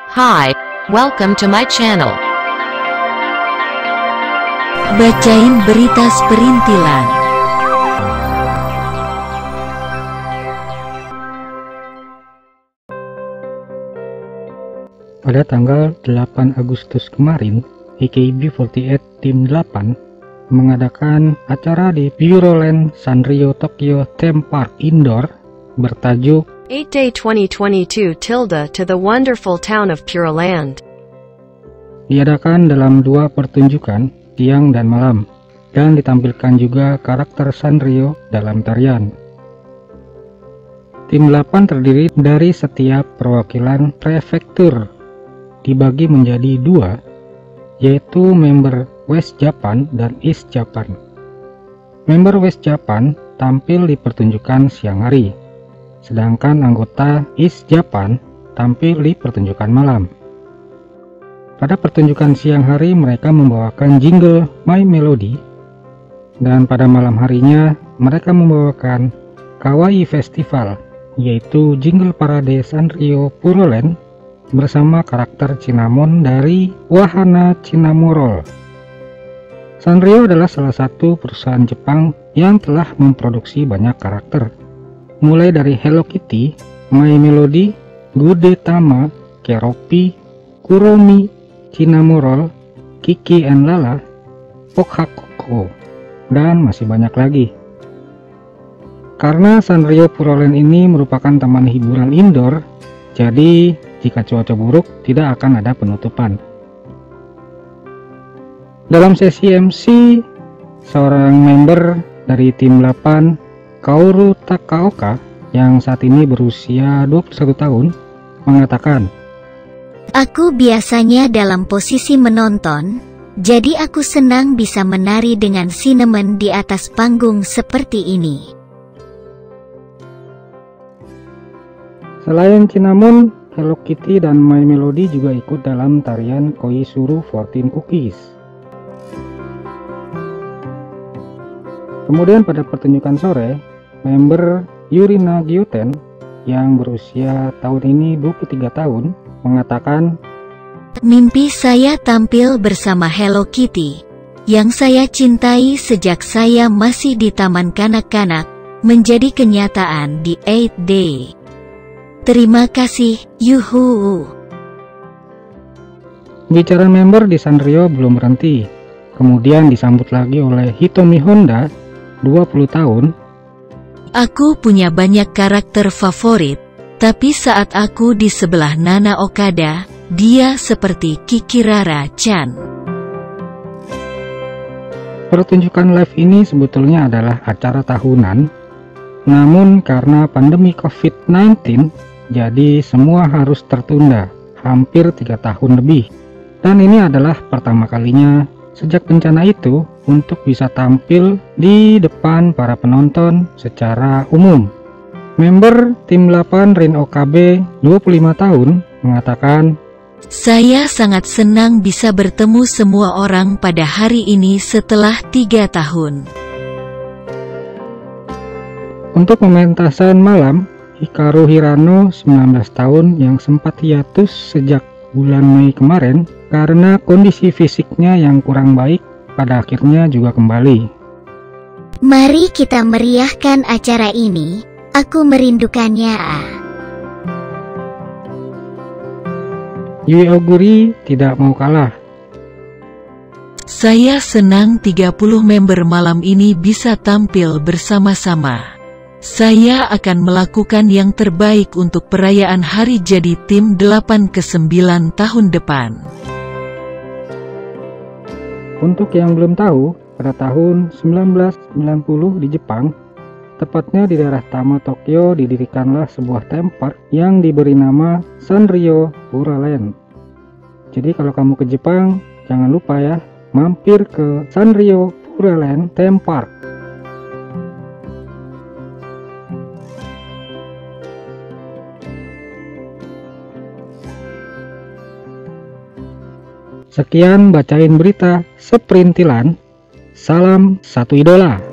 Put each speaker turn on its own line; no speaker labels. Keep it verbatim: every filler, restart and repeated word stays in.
Hi, welcome to my channel.
Bacain berita seperintilan.
Pada tanggal delapan Agustus kemarin, A K B empat delapan Tim delapan mengadakan acara di Puroland Sanrio Tokyo Theme Park Indoor bertajuk
eight day twenty twenty-two tilde to the wonderful town of Puroland.
Diadakan dalam dua pertunjukan, siang dan malam, dan ditampilkan juga karakter Sanrio dalam tarian. Tim delapan terdiri dari setiap perwakilan prefektur, dibagi menjadi dua, yaitu member West Japan dan East Japan. Member West Japan tampil di pertunjukan siang hari, sedangkan anggota East Japan tampil di pertunjukan malam. Pada pertunjukan siang hari mereka membawakan jingle My Melody, dan pada malam harinya mereka membawakan Kawaii Festival, yaitu jingle parade Sanrio Puroland bersama karakter Cinnamon dari Wahana Cinnamoroll. Sanrio adalah salah satu perusahaan Jepang yang telah memproduksi banyak karakter, mulai dari Hello Kitty, My Melody, Gudetama, Keroppi, Kuromi, Cinnamoroll, Kiki and Lala, Pokhakoko, dan masih banyak lagi. Karena Sanrio Puroland ini merupakan taman hiburan indoor, jadi jika cuaca buruk tidak akan ada penutupan. Dalam sesi M C, seorang member dari tim delapan, Kaoru Takaoka, yang saat ini berusia dua puluh satu tahun, mengatakan,
Aku biasanya dalam posisi menonton, jadi aku senang bisa menari dengan Cinnamon di atas panggung seperti ini.
Selain Cinnamon, Hello Kitty dan My Melody juga ikut dalam tarian Koizuru fourteen Cookies. Kemudian pada pertunjukan sore, member Yurina Gyuten yang berusia tahun ini dua puluh tiga tahun mengatakan,
Mimpi saya tampil bersama Hello Kitty, yang saya cintai sejak saya masih di taman kanak-kanak, menjadi kenyataan di eight day. Terima kasih, yuhu.
Bicara member di Sanrio belum berhenti, kemudian disambut lagi oleh Hitomi Honda, dua puluh tahun.
Aku punya banyak karakter favorit, tapi saat aku di sebelah Nana Okada, dia seperti Kikirara-chan.
Pertunjukan live ini sebetulnya adalah acara tahunan, namun karena pandemi covid sembilan belas, jadi semua harus tertunda hampir tiga tahun lebih. Dan ini adalah pertama kalinya sejak bencana itu untuk bisa tampil di depan para penonton secara umum. Member tim delapan Rin Okabe, dua puluh lima tahun, mengatakan,
Saya sangat senang bisa bertemu semua orang pada hari ini setelah tiga tahun.
Untuk pementasan malam, Hikaru Hirano, sembilan belas tahun, yang sempat hiatus sejak bulan Mei kemarin karena kondisi fisiknya yang kurang baik, pada akhirnya juga kembali.
Mari kita meriahkan acara ini, aku merindukannya.
Yui Oguri tidak mau kalah.
Saya senang tiga puluh member malam ini bisa tampil bersama-sama. Saya akan melakukan yang terbaik untuk perayaan hari jadi tim delapan ke sembilan tahun depan.
Untuk yang belum tahu, pada tahun sembilan belas sembilan puluh di Jepang, tepatnya di daerah Tama Tokyo, didirikanlah sebuah theme park yang diberi nama Sanrio Puroland. Jadi kalau kamu ke Jepang, jangan lupa ya, mampir ke Sanrio Puroland Theme Park. Sekian bacain berita seperintilan. Salam satu idola.